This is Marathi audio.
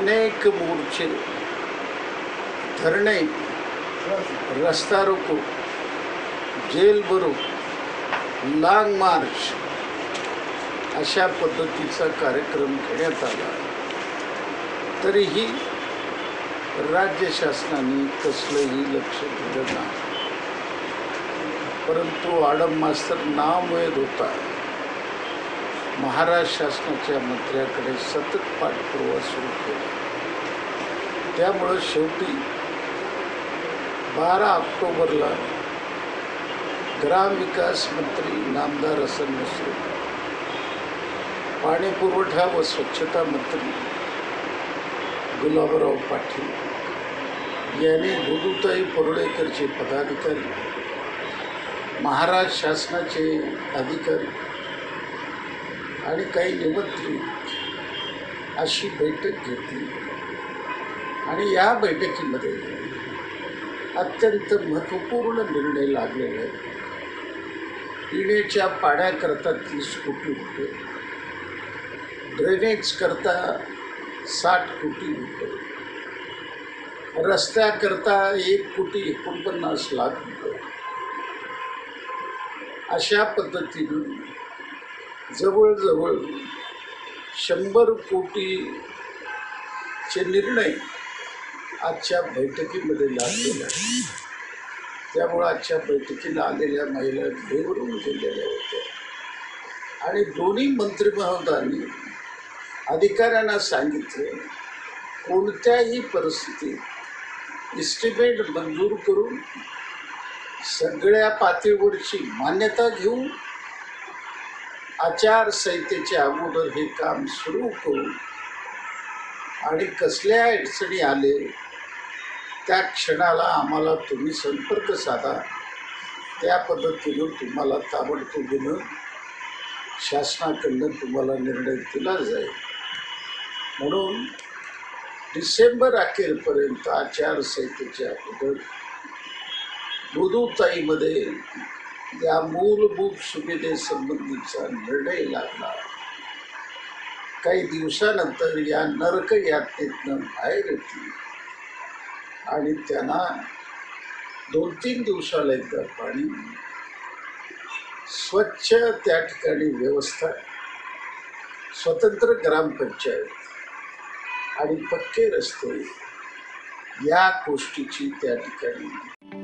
अनेक मोर्चे, धरणे, रस्ता रोको, जेल भरो, लाँग मार्च अशा पद्धतीचा कार्यक्रम घेण्यात आला. तरीही राज्य शासनाने कसलंही लक्ष दिलं नाही. परंतु आडम मास्तर नामवेद होता. महाराष्ट्र शासनाच्या मंत्र्याकडे सतत पाठपुरावा सुरू केला. त्यामुळं शेवटी 12 ऑक्टोबरला ग्रामविकास मंत्री नामदार हसन मुश्रीफ, पाणी पुरवठा व स्वच्छता मंत्री गुलाबराव पाटील यांनी दुदुताई परुळेकरचे पदाधिकारी, महाराष्ट्र शासनाचे अधिकारी आणि काही निमंत्रित अशी बैठक घेतली. आणि या बैठकीमध्ये अत्यंत महत्त्वपूर्ण निर्णय लागलेले आहेत. पिण्याच्या पाण्याकरता 30 कोटी रुपये, ड्रेनेज करता 60 कोटी रुपये, रस्त्याकरता 1,49,00,000 रुपये, अशा पद्धतीनं जवळजवळ 100 कोटीचे निर्णय आजच्या बैठकीमध्ये लागलेले आहेत. त्यामुळं आजच्या बैठकीला आलेल्या महिला भेवरून गेलेल्या होत्या. आणि दोन्ही मंत्री महोदयांनी अधिकाऱ्यांना सांगितले, कोणत्याही परिस्थितीत इस्टिमेट मंजूर करून सगळ्या पातळीवरची मान्यता घेऊन आचारसंहितेच्या अगोदर हे काम सुरू करू आणि कसल्या अडचणी आले त्या क्षणाला आम्हाला तुम्ही संपर्क साधा. त्या पद्धतीनं तुम्हाला ताबडतोबीनं शासनाकडून तुम्हाला निर्णय दिला जाईल. म्हणून डिसेंबर अखेरपर्यंत आचारसंहितेच्या अगोदर दुदुताईमध्ये या मूलभूत सुविधेसंबंधीचा निर्णय लागला. काही दिवसानंतर या नरक यातनेतनं बाहेर येतील आणि त्यांना 2-3 दिवसाला एकदा पाणी, स्वच्छ त्या ठिकाणी व्यवस्था, स्वतंत्र ग्रामपंचायत आणि पक्के रस्ते या गोष्टीची त्या ठिकाणी